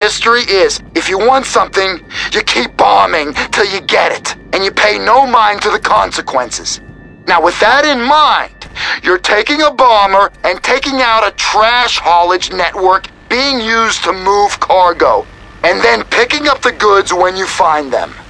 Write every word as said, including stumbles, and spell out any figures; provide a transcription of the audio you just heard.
history is, if you want something, you keep bombing till you get it, and you pay no mind to the consequences. Now with that in mind, you're taking a bomber and taking out a trash haulage network being used to move cargo, and then picking up the goods when you find them.